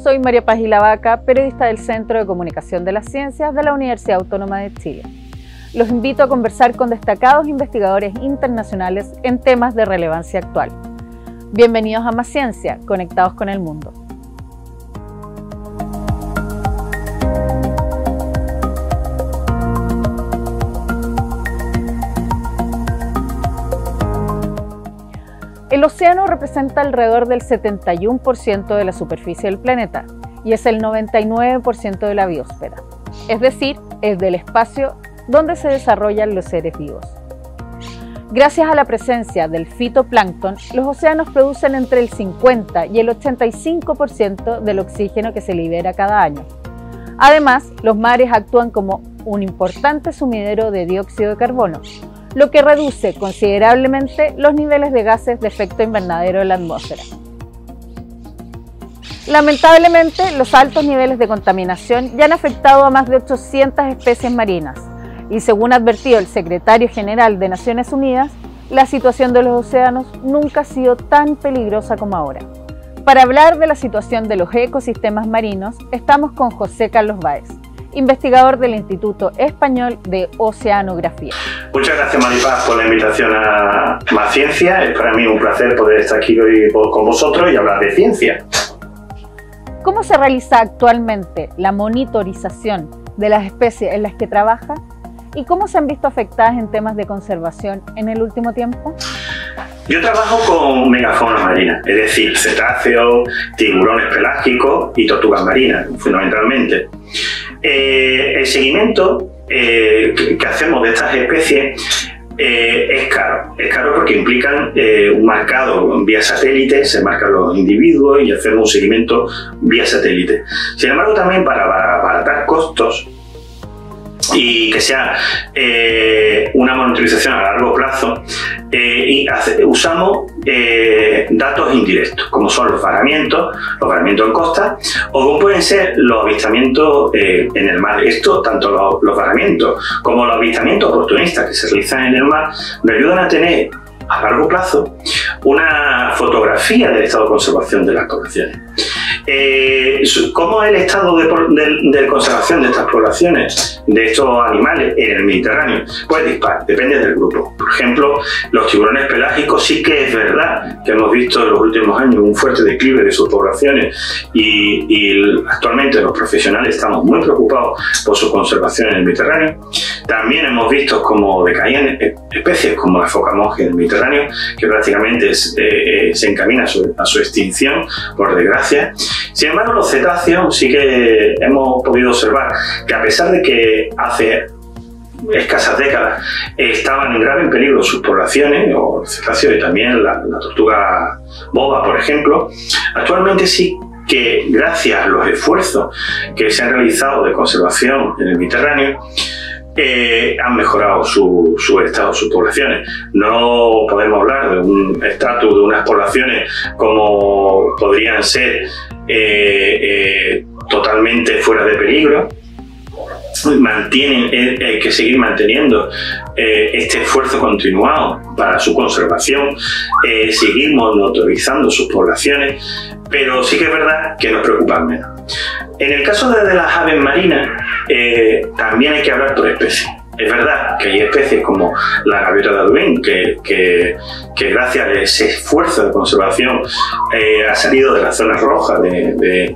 soy María Paz Ilavaca, periodista del Centro de Comunicación de las Ciencias de la Universidad Autónoma de Chile. Los invito a conversar con destacados investigadores internacionales en temas de relevancia actual. Bienvenidos a Más Ciencia, conectados con el mundo. El océano representa alrededor del 71% de la superficie del planeta y es el 99% de la biosfera, es decir, es del espacio donde se desarrollan los seres vivos. Gracias a la presencia del fitoplancton, los océanos producen entre el 50 y el 85% del oxígeno que se libera cada año. Además, los mares actúan como un importante sumidero de dióxido de carbono, lo que reduce considerablemente los niveles de gases de efecto invernadero en la atmósfera. Lamentablemente, los altos niveles de contaminación ya han afectado a más de 800 especies marinas y, según ha advertido el secretario general de Naciones Unidas, la situación de los océanos nunca ha sido tan peligrosa como ahora. Para hablar de la situación de los ecosistemas marinos, estamos con José Carlos Báez, investigador del Instituto Español de Oceanografía. Muchas gracias, Maripaz, por la invitación a Más Ciencia. Es para mí un placer poder estar aquí hoy con vosotros y hablar de ciencia. ¿Cómo se realiza actualmente la monitorización de las especies en las que trabaja y cómo se han visto afectadas en temas de conservación en el último tiempo? Yo trabajo con megafauna marina, es decir, cetáceos, tiburones pelágicos y tortugas marinas, fundamentalmente. El seguimiento que hacemos de estas especies es caro porque implican un marcado vía satélite, se marcan los individuos y hacemos un seguimiento vía satélite. Sin embargo, también para abaratar costos y que sea una monitorización a largo plazo, usamos datos indirectos, como son los varamientos en costa, o como pueden ser los avistamientos en el mar. Esto, tanto los varamientos como los avistamientos oportunistas que se realizan en el mar, me ayudan a tener a largo plazo una fotografía del estado de conservación de las poblaciones. ¿Cómo es el estado de conservación de estas poblaciones, de estos animales en el Mediterráneo? Pues dispar, depende del grupo. Por ejemplo, los tiburones pelágicos sí que es verdad que hemos visto en los últimos años un fuerte declive de sus poblaciones y actualmente los profesionales estamos muy preocupados por su conservación en el Mediterráneo. También hemos visto cómo decaían especies como la foca monje del Mediterráneo, que prácticamente se encamina a su extinción, por desgracia. Sin embargo, los cetáceos sí que hemos podido observar que, a pesar de que hace escasas décadas estaban en grave peligro sus poblaciones, o los cetáceos y también la tortuga boba, por ejemplo, actualmente sí que, gracias a los esfuerzos que se han realizado de conservación en el Mediterráneo, han mejorado su estado, sus poblaciones. No podemos hablar de un estatus de unas poblaciones como podrían ser totalmente fuera de peligro. Hay que seguir manteniendo este esfuerzo continuado para su conservación, seguir monitorizando sus poblaciones, pero sí que es verdad que nos preocupan menos. En el caso de las aves marinas, también hay que hablar por especies. Es verdad que hay especies como la gaviota de Audouin que gracias a ese esfuerzo de conservación ha salido de las zonas rojas de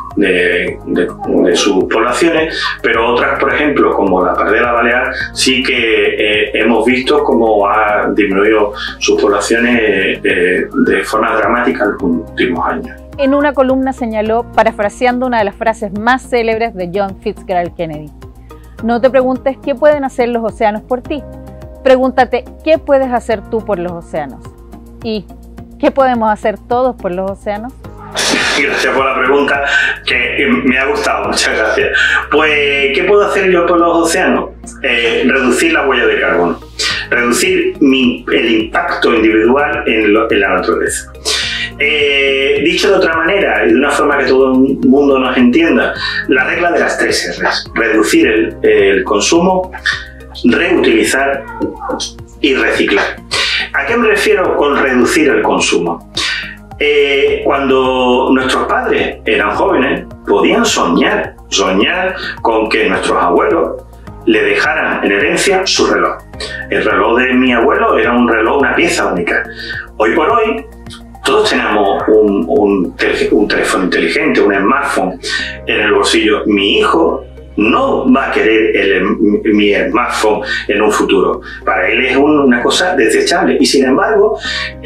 sus poblaciones, pero otras, por ejemplo, como la pardela balear, sí que hemos visto cómo ha disminuido sus poblaciones de forma dramática en los últimos años. En una columna señaló, parafraseando una de las frases más célebres de John Fitzgerald Kennedy: no te preguntes qué pueden hacer los océanos por ti, pregúntate qué puedes hacer tú por los océanos. ¿Y qué podemos hacer todos por los océanos? Gracias por la pregunta, que me ha gustado, muchas gracias. Pues, ¿qué puedo hacer yo por los océanos? Reducir la huella de carbono, reducir el impacto individual en la naturaleza. Dicho de otra manera y de una forma que todo el mundo nos entienda, la regla de las 3 R's: reducir el consumo, reutilizar y reciclar. ¿A qué me refiero con reducir el consumo? Cuando nuestros padres eran jóvenes, podían soñar con que nuestros abuelos le dejaran en herencia su reloj. El reloj de mi abuelo era un reloj, una pieza única. Hoy por hoy, todos tenemos un teléfono inteligente, un smartphone en el bolsillo. Mi hijo no va a querer mi smartphone en un futuro. Para él es una cosa desechable. Y sin embargo,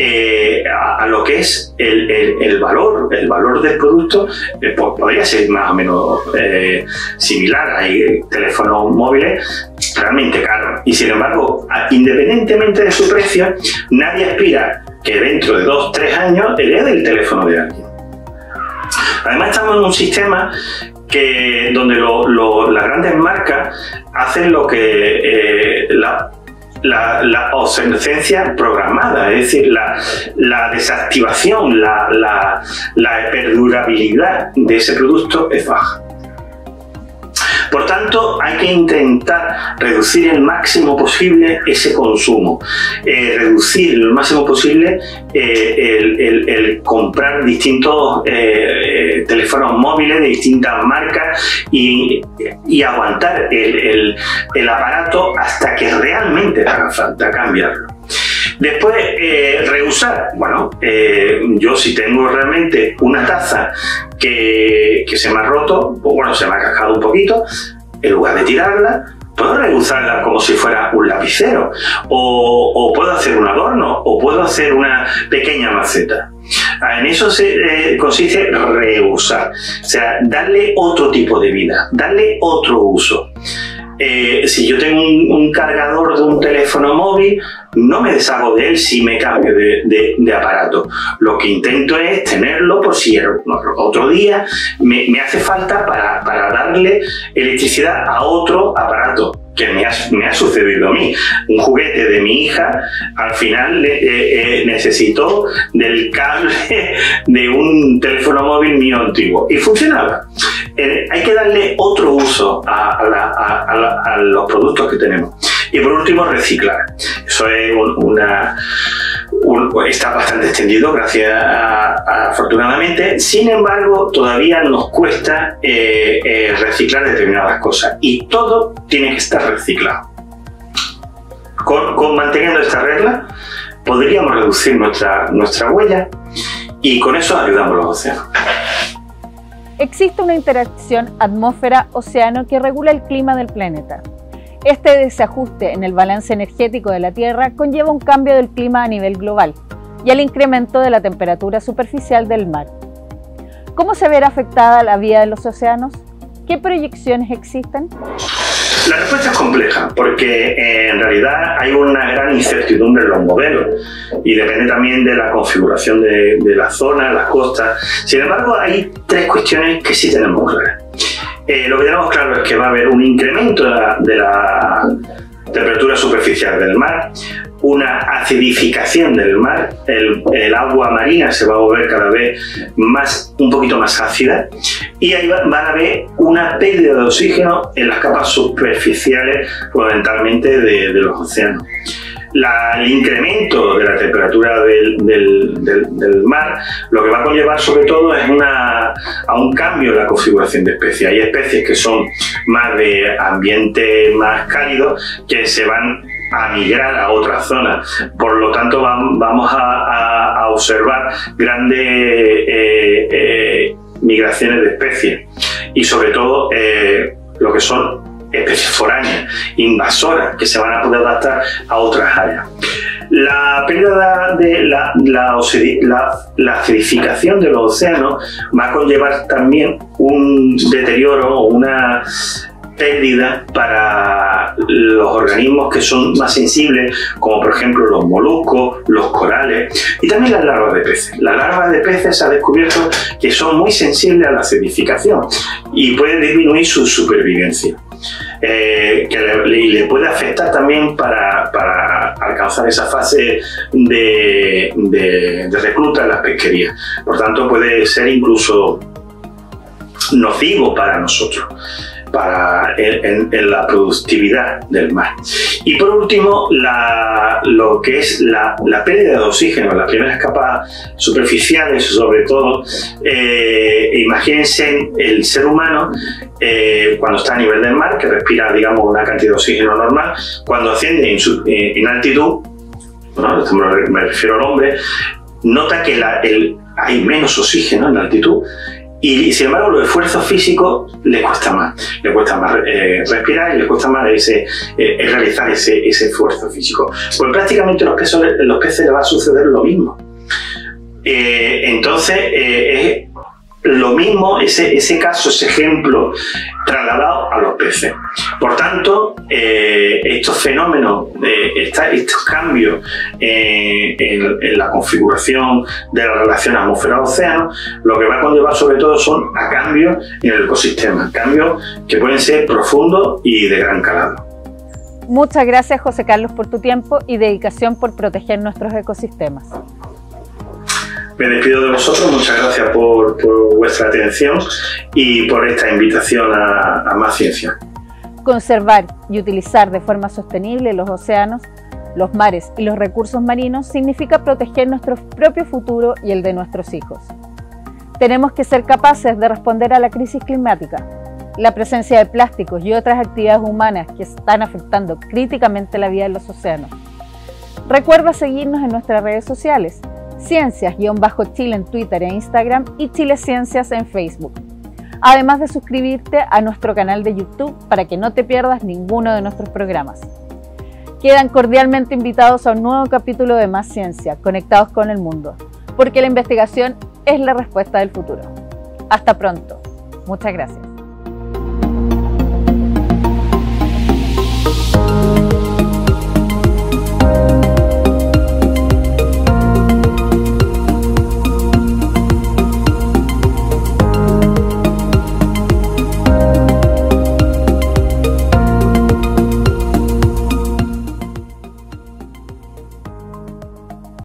a lo que es el valor del producto, podría ser más o menos similar. Hay teléfonos móviles realmente caros. Y sin embargo, independientemente de su precio, nadie aspira que dentro de 2-3 años herede el teléfono de alguien. Además, estamos en un sistema donde las grandes marcas hacen lo que la obsolescencia programada, es decir, la desactivación, la perdurabilidad de ese producto es baja. Por tanto, hay que intentar reducir el máximo posible ese consumo, reducir lo máximo posible el comprar distintos teléfonos móviles de distintas marcas y aguantar el aparato hasta que realmente haga falta cambiarlo. Después, reusar. Bueno, yo si tengo realmente una taza que se me ha roto, o bueno, se me ha cascado un poquito, en lugar de tirarla, puedo reusarla como si fuera un lapicero, o puedo hacer un adorno, o puedo hacer una pequeña maceta. En eso consiste reusar, o sea, darle otro tipo de vida, darle otro uso. Si yo tengo un cargador de un teléfono móvil, no me deshago de él si me cambio de aparato. Lo que intento es tenerlo por si otro día me hace falta para darle electricidad a otro aparato, que me ha sucedido a mí. Un juguete de mi hija, al final necesitó del cable de un teléfono móvil mío antiguo y funcionaba. Hay que darle otro uso a los productos que tenemos. Y por último, reciclar. Eso es está bastante extendido, afortunadamente. Sin embargo, todavía nos cuesta reciclar determinadas cosas. Y todo tiene que estar reciclado. Manteniendo esta regla, podríamos reducir nuestra huella y con eso ayudamos a los océanos. Existe una interacción atmósfera-océano que regula el clima del planeta. Este desajuste en el balance energético de la Tierra conlleva un cambio del clima a nivel global y el incremento de la temperatura superficial del mar. ¿Cómo se verá afectada la vida de los océanos? ¿Qué proyecciones existen? La respuesta es compleja porque en realidad hay una gran incertidumbre en los modelos y depende también de la configuración de la zona, las costas. Sin embargo, hay 3 cuestiones que sí tenemos claras. Lo que tenemos claro es que va a haber un incremento de la temperatura superficial del mar, una acidificación del mar, el agua marina se va a volver cada vez un poquito más ácida y ahí van a haber una pérdida de oxígeno en las capas superficiales, fundamentalmente de los océanos. El incremento de la temperatura del mar lo que va a conllevar sobre todo es a un cambio en la configuración de especies. Hay especies que son más de ambiente más cálido que se van a migrar a otras zonas. Por lo tanto, vamos a observar grandes migraciones de especies y sobre todo lo que son especies foráneas, invasoras, que se van a poder adaptar a otras áreas. La pérdida de la acidificación de los océanos va a conllevar también un deterioro o una pérdida para los organismos que son más sensibles, como por ejemplo los moluscos, los corales y también las larvas de peces. Las larvas de peces se ha descubierto que son muy sensibles a la acidificación y pueden disminuir su supervivencia. Que le puede afectar también para alcanzar esa fase de recluta en las pesquerías. Por tanto, puede ser incluso nocivo para nosotros, en la productividad del mar. Y por último, lo que es la pérdida de oxígeno, las primeras capas superficiales sobre todo. Imagínense el ser humano cuando está a nivel del mar, que respira, digamos, una cantidad de oxígeno normal, cuando asciende en altitud, ¿no? Me refiero al hombre, nota que hay menos oxígeno en la altitud y sin embargo los esfuerzos físicos les cuesta más respirar y les cuesta más realizar ese esfuerzo físico. Pues prácticamente los peces les va a suceder lo mismo. Entonces es lo mismo ese caso, ese ejemplo trasladado a los peces. Por tanto, estos fenómenos, estos cambios en la configuración de la relación atmósfera-océano, lo que va a conllevar sobre todo son a cambios en el ecosistema, cambios que pueden ser profundos y de gran calado. Muchas gracias, José Carlos, por tu tiempo y dedicación por proteger nuestros ecosistemas. Me despido de vosotros, muchas gracias por vuestra atención y por esta invitación a más ciencia. Conservar y utilizar de forma sostenible los océanos, los mares y los recursos marinos significa proteger nuestro propio futuro y el de nuestros hijos. Tenemos que ser capaces de responder a la crisis climática, la presencia de plásticos y otras actividades humanas que están afectando críticamente la vida de los océanos. Recuerda seguirnos en nuestras redes sociales, Ciencias-Chile en Twitter e Instagram y Chile Ciencias en Facebook. Además de suscribirte a nuestro canal de YouTube para que no te pierdas ninguno de nuestros programas. Quedan cordialmente invitados a un nuevo capítulo de Más Ciencia, conectados con el mundo, porque la investigación es la respuesta del futuro. Hasta pronto. Muchas gracias.